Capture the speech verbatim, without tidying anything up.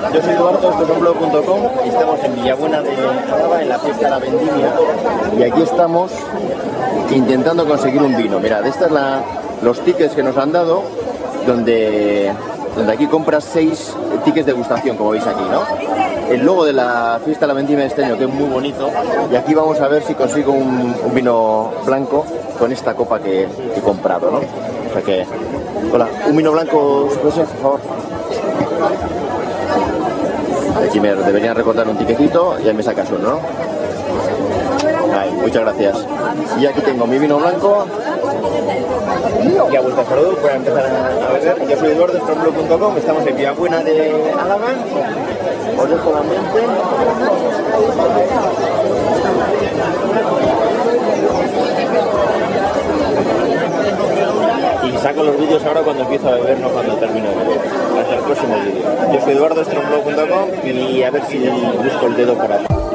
Yo soy Eduardo, esto es un blog punto com y estamos en Villabuena de Álava, en la fiesta de la vendimia, y aquí estamos intentando conseguir un vino. Mirad, estos son los tickets que nos han dado, donde, donde aquí compras seis tickets de degustación, como veis aquí, ¿no? El logo de la fiesta de la vendimia de este año, que es muy bonito, y aquí vamos a ver si consigo un, un vino blanco con esta copa que, que he comprado, ¿no? O sea que, hola, un vino blanco, por favor. Aquí me deberían recortar un tiquecito y ahí me sacas uno, ¿no? Ay, muchas gracias. Y aquí tengo mi vino blanco. Y a vuestra salud, voy a empezar a beber. Yo soy Eduardo, esto es un blog punto com, estamos en Villabuena de Álava. Os dejo el ambiente. Y saco los vídeos ahora cuando empiezo a beber, no cuando termino de beber. Hasta el próximo vídeo. Yo soy Eduardo, esto es un blog punto com y a ver si busco el dedo por aquí.